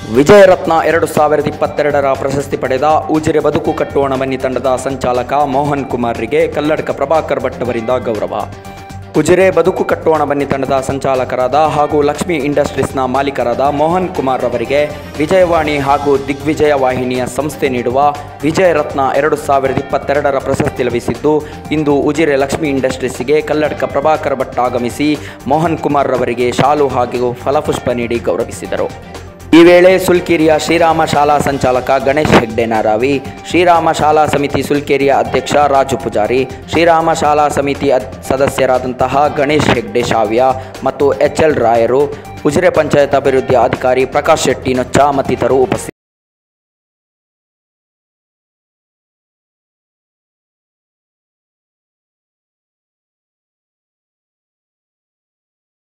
ವಿಜಯರತ್ನ 2022ರ ಪ್ರಶಸ್ತಿ ಪಡೆದ ಉಜಿರೆ ಬದುಕು ಕಟ್ಟೋಣ ಬನ್ನಿ ತಂಡದ ಸಂಚಾಲಕ ಮೋಹನ್ ಕುಮಾರ್ರಿಗೆ ಕಲ್ಲಡ್ಕ ಪ್ರಭಾಕರ್ ಭಟ್ ಅವರಿಂದ ಗೌರವ. ಉಜಿರೆ ಬದುಕು ಕಟ್ಟೋಣ ಬನ್ನಿ ತಂಡದ ಸಂಚಾಲಕರಾದ ಹಾಗೂ ಲಕ್ಷ್ಮಿ ಇಂಡಸ್ಟ್ರೀಸ್ನ ಮಾಲೀಕರಾದ ಮೋಹನ್ ಕುಮಾರ್ ಅವರಿಗೆ ವಿಜಯವಾಣಿ ಹಾಗೂ ದಿಗ್ವಿಜಯ ವಾಹಿನಿಯ ಸಂಸ್ಥೆ ನೀಡುವ ವಿಜಯರತ್ನ 2022ರ ಪ್ರಶಸ್ತಿ ಲಭಿಸಿದ್ದು, ಇಂದು ಉಜಿರೆ ಲಕ್ಷ್ಮಿ ಇಂಡಸ್ಟ್ರೀಸ್ಗೆ ಕಲ್ಲಡ್ಕ ಪ್ರಭಾಕರ್ ಭಟ್ ಆಗಮಿಸಿ ಮೋಹನ್ ಕುಮಾರ್ ಅವರಿಗೆ ಶಾಲು ಹಾಗೂ ಫಲಪುಷ್ಪ ನೀಡಿ ಗೌರವಿಸಿದರು. ಈ ವೇಳೆ ಸುಲ್ಕೆರೆಯ ಶ್ರೀರಾಮ ಶಾಲಾ ಸಂಚಾಲಕ ಗಣೇಶ್ ಹೆಗ್ಡೆ ನಾರಾವಿ, ಶ್ರೀರಾಮ ಶಾಲಾ ಸಮಿತಿ ಸುಲ್ಕೆರೆಯ ಅಧ್ಯಕ್ಷ ರಾಜು ಪೂಜಾರಿ, ಶ್ರೀರಾಮ ಶಾಲಾ ಸಮಿತಿ ಸದಸ್ಯರಾದಂತಹ ಗಣೇಶ್ ಹೆಗ್ಡೆ ಶಾವ್ಯ ಮತ್ತು ಎಚ್ಎಲ್ ರಾಯರು, ಉಜಿರೆ ಪಂಚಾಯತ್ ಅಭಿವೃದ್ಧಿ ಅಧಿಕಾರಿ ಪ್ರಕಾಶ್ ಶೆಟ್ಟಿ ನೊಚ್ಚ ಮತ್ತಿತರರು ಉಪಸ್ಥಿತರಿದ್ದರು.